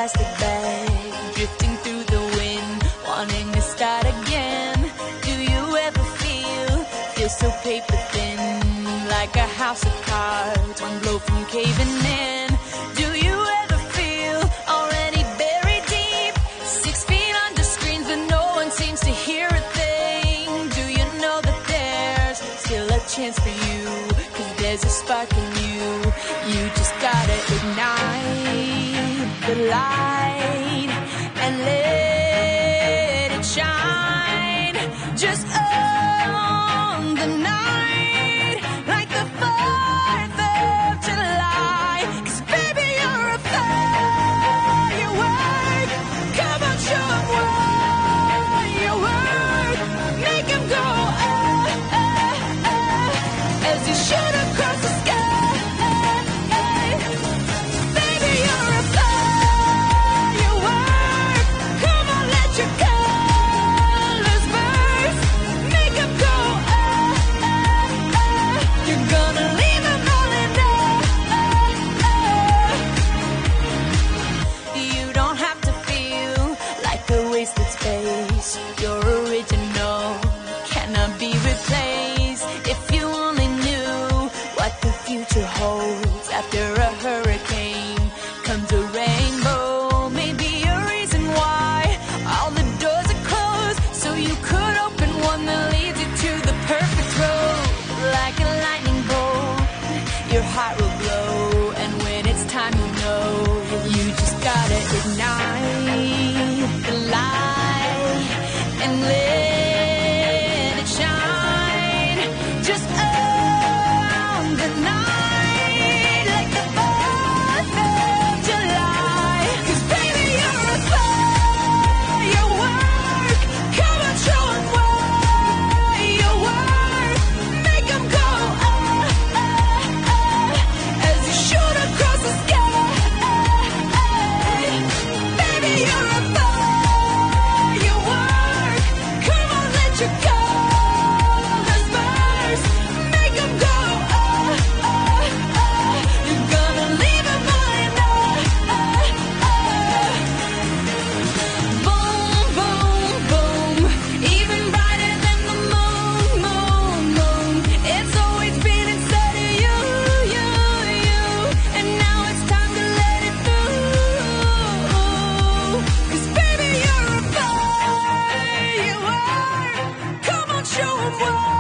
plastic bag, drifting through the wind, wanting to start again. Do you ever feel so paper thin, like a house of cards, one blow from caving in? Do you ever feel already buried deep, 6 feet under screens, but no one seems to hear a thing? Do you know that there's still a chance for you, 'cause there's a spark in you. You just gotta ignite the light and let it shine. Just on the night, like the 4th of July. 'Cause baby, you're a firework. Come on, show 'em what you work. Make 'em go, as you shoot across the sky. Baby, you're a firework. Come on, let your colors burst. Make 'em go, you're gonna leave 'em all in there. You don't have to feel like a wasted space. You're original, cannot be replaced. If you only knew what the future holds. After a hurricane comes a rainbow. Maybe a reason why all the doors are closed, so you could open one that leads you to the perfect road. Like a lightning bolt, your heart will glow, and when it's time, you know you just gotta ignite the light and let it shine. Just on the night, like the 4th of July. 'Cause baby, you're a firework. Come on, show 'em what you work. Make 'em go, as you shoot across the sky. Baby, you're a firework. Come on, let your colors burst. Make 'em go, you're gonna leave 'em all in there. Boom, boom, boom, even brighter than the moon, moon, moon. It's always been inside of you, you, you, and now it's time to let it through. 'Cause baby, you're a firework. Come on, show 'em what